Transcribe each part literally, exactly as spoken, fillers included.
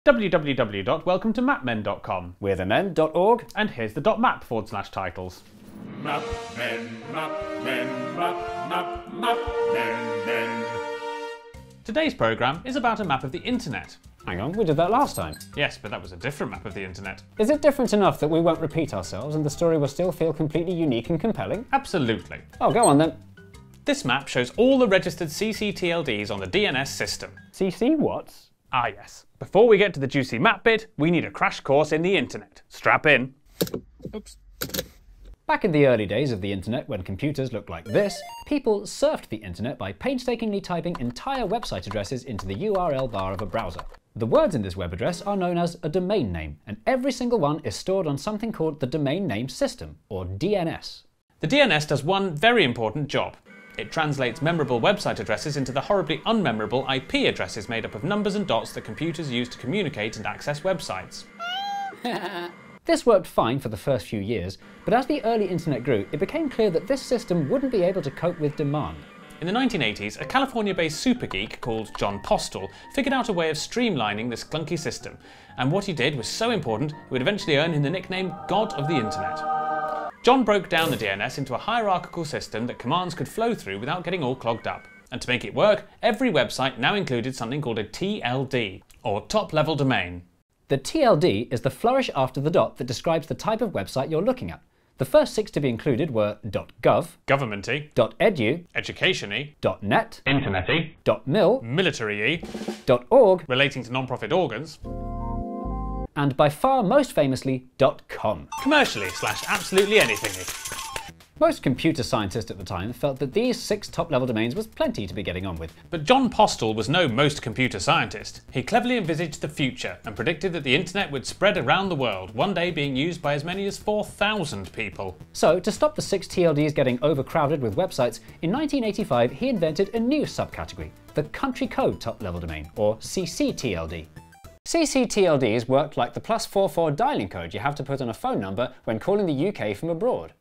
w w w dot welcome to map men dot com. we're the men dot org. And here's the .map forward slash titles. Mapmen, mapmen, map, map, mapmen, men. Today's programme is about a map of the internet. Hang on, we did that last time. Yes, but that was a different map of the internet. Is it different enough that we won't repeat ourselves and the story will still feel completely unique and compelling? Absolutely. Oh, go on then. This map shows all the registered C C T L Ds on the D N S system. C C what? Ah yes. Before we get to the juicy map bit, we need a crash course in the internet. Strap in. Oops. Back in the early days of the internet, when computers looked like this, people surfed the internet by painstakingly typing entire website addresses into the U R L bar of a browser. The words in this web address are known as a domain name, and every single one is stored on something called the Domain Name System, or D N S. The D N S does one very important job. It translates memorable website addresses into the horribly unmemorable I P addresses made up of numbers and dots that computers use to communicate and access websites. This worked fine for the first few years, but as the early internet grew, it became clear that this system wouldn't be able to cope with demand. In the nineteen eighties, a California-based super geek called John Postel figured out a way of streamlining this clunky system, and what he did was so important it would eventually earn him the nickname God of the Internet. John broke down the D N S into a hierarchical system that commands could flow through without getting all clogged up. And to make it work, every website now included something called a T L D, or top-level domain. The T L D is the flourish after the dot that describes the type of website you're looking at. The first six to be included were .gov, Government-y, .edu, education-y, .net, internet-y, .mil, military-y, .org, relating to non-profit organs, and by far most famously .com. commercially slash absolutely anything-y. Most computer scientists at the time felt that these six top-level domains was plenty to be getting on with. But John Postel was no most computer scientist. He cleverly envisaged the future and predicted that the internet would spread around the world, one day being used by as many as four thousand people. So, to stop the six T L Ds getting overcrowded with websites, in nineteen eighty-five he invented a new subcategory, the country code top-level domain, or C C T L D. C C T L Ds worked like the plus four four dialing code you have to put on a phone number when calling the U K from abroad.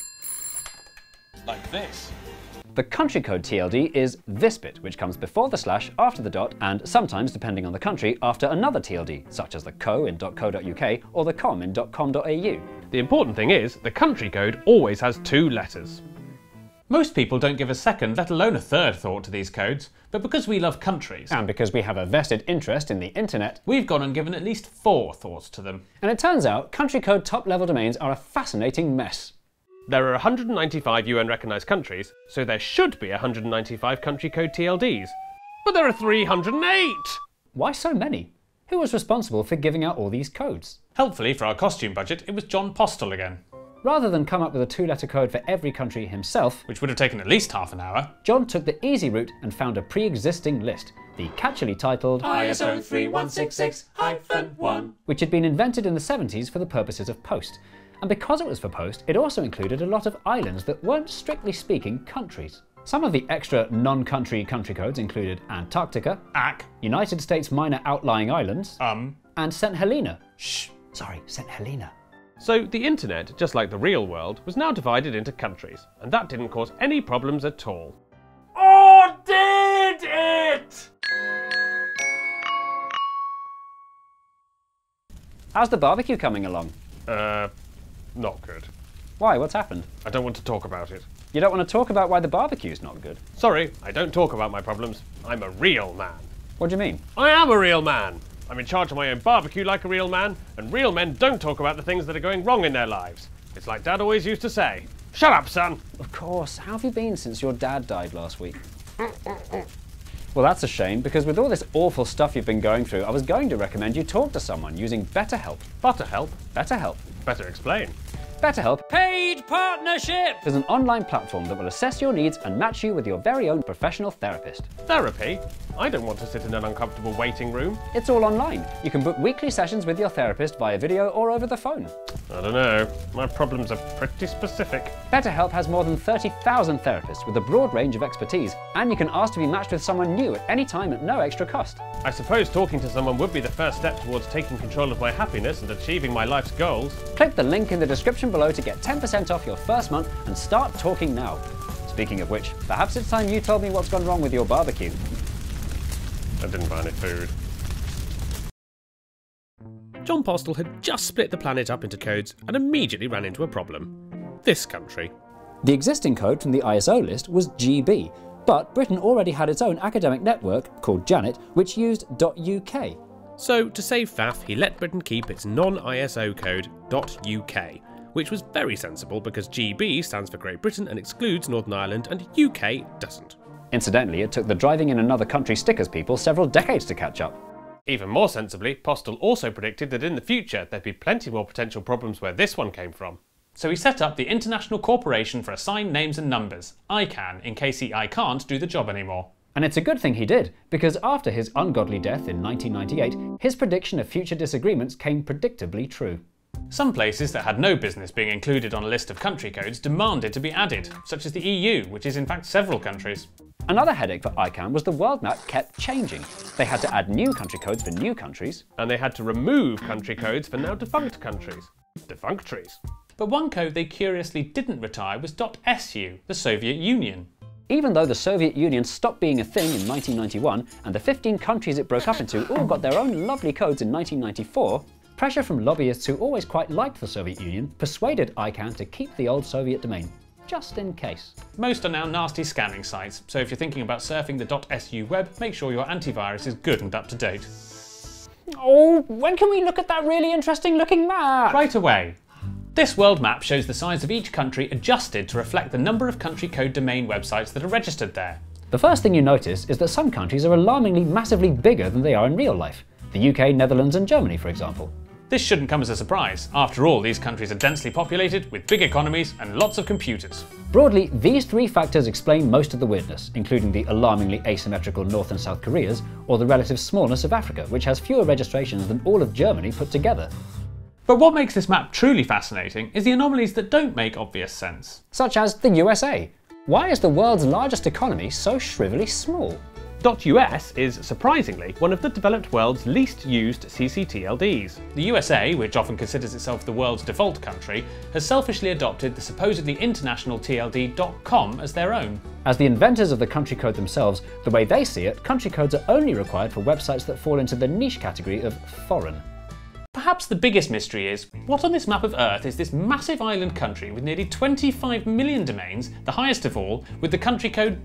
Like this. The country code T L D is this bit, which comes before the slash, after the dot, and sometimes, depending on the country, after another T L D, such as the co in .co dot U K or the com in .com dot A U. The important thing is, the country code always has two letters. Most people don't give a second, let alone a third thought to these codes, but because we love countries, And because we have a vested interest in the internet, we've gone and given at least four thoughts to them. and it turns out country code top-level domains are a fascinating mess. There are one hundred ninety-five U N recognised countries, so there should be one hundred ninety-five country code T L Ds. But there are three hundred eight! Why so many? Who was responsible for giving out all these codes? Helpfully for our costume budget, it was John Postel again, Rather than come up with a two-letter code for every country himself, which would have taken at least half an hour. John took the easy route and found a pre-existing list, the catchily titled I S O three one six six dash one. which had been invented in the seventies for the purposes of post. And because it was for post, it also included a lot of islands that weren't strictly speaking countries. Some of the extra non-country country codes included Antarctica, A C, United States Minor Outlying Islands, um, and Saint Helena. shh. Sorry, Saint Helena. So the internet, just like the real world, was now divided into countries, and that didn't cause any problems at all. Or did it? How's the barbecue coming along? Uh, not good. Why, what's happened? I don't want to talk about it. You don't want to talk about why the barbecue's not good? Sorry, I don't talk about my problems. I'm a real man. What do you mean? I am a real man! I'm in charge of my own barbecue like a real man, and real men don't talk about the things that are going wrong in their lives. It's like Dad always used to say. Shut up, son! Of course, how have you been since your dad died last week? Well, that's a shame, because with all this awful stuff you've been going through, I was going to recommend you talk to someone using BetterHelp. ButterHelp? BetterHelp. Better explain. BetterHelp Paid partnership! is an online platform that will assess your needs and match you with your very own professional therapist. Therapy? I don't want to sit in an uncomfortable waiting room. It's all online. You can book weekly sessions with your therapist via video or over the phone. I don't know. My problems are pretty specific. BetterHelp has more than thirty thousand therapists with a broad range of expertise, and you can ask to be matched with someone new at any time at no extra cost. I suppose talking to someone would be the first step towards taking control of my happiness and achieving my life's goals. Click the link in the description below to get ten percent off your first month and start talking now. Speaking of which, perhaps it's time you told me what's gone wrong with your barbecue. I didn't buy any food. John Postel had just split the planet up into codes and immediately ran into a problem. This country. The existing code from the I S O list was G B, but Britain already had its own academic network, called Janet, which used .uk. So, to save faff, he let Britain keep its non-I S O code .uk, which was very sensible because G B stands for Great Britain and excludes Northern Ireland, and U K doesn't. Incidentally, it took the driving in another country stickers people several decades to catch up. Even more sensibly, Postel also predicted that in the future there'd be plenty more potential problems where this one came from. So he set up the International Corporation for Assigned Names and Numbers, I CAN, in case he I can't do the job anymore. And it's a good thing he did, because after his ungodly death in nineteen ninety-eight, his prediction of future disagreements came predictably true. Some places that had no business being included on a list of country codes demanded to be added, such as the E U, which is in fact several countries. Another headache for I CAN was the world map kept changing. They had to add new country codes for new countries. And they had to remove country codes for now defunct countries. Defunctories. But one code they curiously didn't retire was .S U, the Soviet Union. Even though the Soviet Union stopped being a thing in nineteen ninety-one, and the fifteen countries it broke up into all got their own lovely codes in nineteen ninety-four, pressure from lobbyists who always quite liked the Soviet Union persuaded I CAN to keep the old Soviet domain, just in case. Most are now nasty scamming sites, so if you're thinking about surfing the .S U web, make sure your antivirus is good and up to date. Oh, when can we look at that really interesting looking map? Right away. This world map shows the size of each country adjusted to reflect the number of country code domain websites that are registered there. The first thing you notice is that some countries are alarmingly massively bigger than they are in real life. The U K, Netherlands and Germany, for example. This shouldn't come as a surprise. After all, these countries are densely populated, with big economies and lots of computers. Broadly, these three factors explain most of the weirdness, including the alarmingly asymmetrical North and South Koreas, or the relative smallness of Africa, which has fewer registrations than all of Germany put together. But what makes this map truly fascinating is the anomalies that don't make obvious sense. Such as the U S A. Why is the world's largest economy so shrivelly small? .us is, surprisingly, one of the developed world's least used C C T L Ds. The U S A, which often considers itself the world's default country, has selfishly adopted the supposedly international T L D .com as their own. As the inventors of the country code themselves, the way they see it, country codes are only required for websites that fall into the niche category of foreign. Perhaps the biggest mystery is, what on this map of Earth is this massive island country with nearly twenty-five million domains, the highest of all, with the country code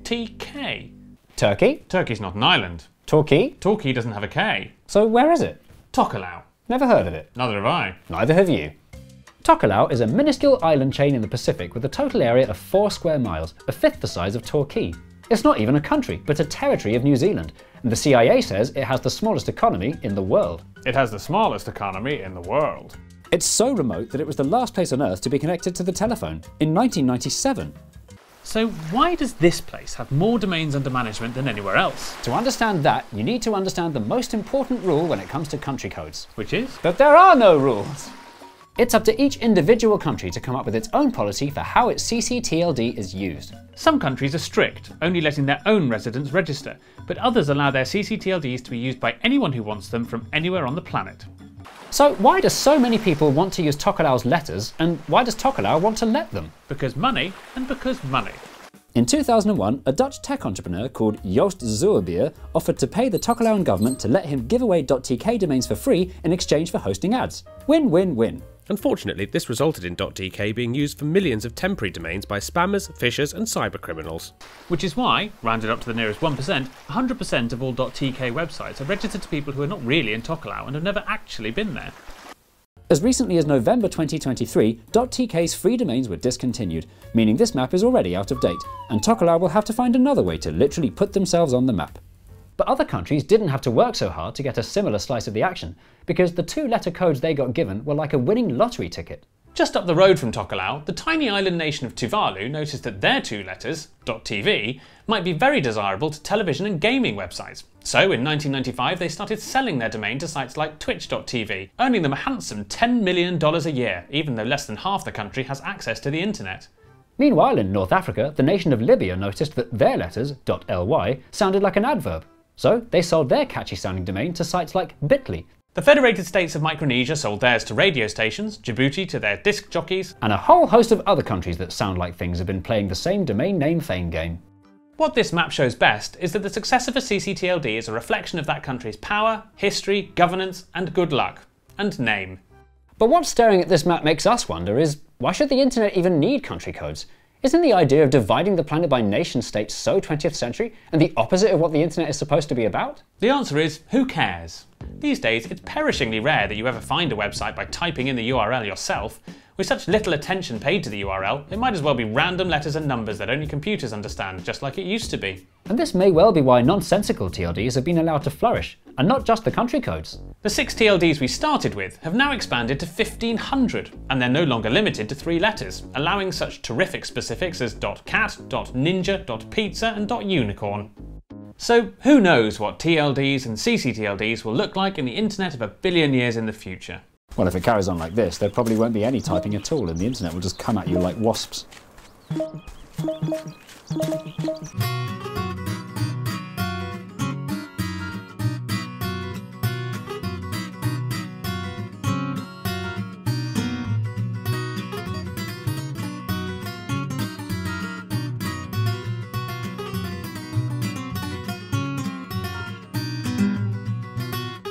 .tk? Turkey? Turkey's not an island. Torquay? Torquay doesn't have a K. So where is it? Tokelau. Never heard of it. Neither have I. Neither have you. Tokelau is a minuscule island chain in the Pacific with a total area of four square miles, a fifth the size of Torquay. It's not even a country, but a territory of New Zealand, and the C I A says it has the smallest economy in the world. It has the smallest economy in the world. It's so remote that it was the last place on Earth to be connected to the telephone, in nineteen ninety-seven. So why does this place have more domains under management than anywhere else? To understand that, you need to understand the most important rule when it comes to country codes. Which is? That there are no rules! It's up to each individual country to come up with its own policy for how its C C T L D is used. Some countries are strict, only letting their own residents register, but others allow their C C T L Ds to be used by anyone who wants them from anywhere on the planet. So why do so many people want to use Tokelau's letters, and why does Tokelau want to let them? Because money, and because money. In two thousand one, a Dutch tech entrepreneur called Joost Zuurbier offered to pay the Tokelauan government to let him give away .tk domains for free in exchange for hosting ads. Win, win, win. Unfortunately, this resulted in .tk being used for millions of temporary domains by spammers, phishers and cybercriminals. Which is why, rounded up to the nearest one percent, one hundred percent of all .tk websites are registered to people who are not really in Tokelau and have never actually been there. As recently as November twenty twenty-three, .tk's free domains were discontinued, meaning this map is already out of date, and Tokelau will have to find another way to literally put themselves on the map. But other countries didn't have to work so hard to get a similar slice of the action, because the two-letter codes they got given were like a winning lottery ticket. Just up the road from Tokelau, the tiny island nation of Tuvalu noticed that their two letters, .tv, might be very desirable to television and gaming websites. So in nineteen ninety-five they started selling their domain to sites like twitch dot t v, earning them a handsome ten million dollars a year, even though less than half the country has access to the internet. Meanwhile, in North Africa, the nation of Libya noticed that their letters, .ly, sounded like an adverb. So they sold their catchy sounding domain to sites like Bitly. The Federated States of Micronesia sold theirs to radio stations, Djibouti to their disc jockeys, and a whole host of other countries that sound like things have been playing the same domain name fame game. What this map shows best is that the success of a C C T L D is a reflection of that country's power, history, governance and good luck. and name. But what staring at this map makes us wonder is, why should the internet even need country codes? Isn't the idea of dividing the planet by nation states so twentieth century, and the opposite of what the internet is supposed to be about? The answer is, who cares? These days, it's perishingly rare that you ever find a website by typing in the U R L yourself. With such little attention paid to the U R L, it might as well be random letters and numbers that only computers understand, just like it used to be. And this may well be why nonsensical T L Ds have been allowed to flourish, and not just the country codes. The six T L Ds we started with have now expanded to fifteen hundred, and they're no longer limited to three letters, allowing such terrific specifics as .cat, .ninja, .pizza and .unicorn. So who knows what T L Ds and C C T L Ds will look like in the internet of a billion years in the future. Well, if it carries on like this, there probably won't be any typing at all, and the internet will just come at you like wasps.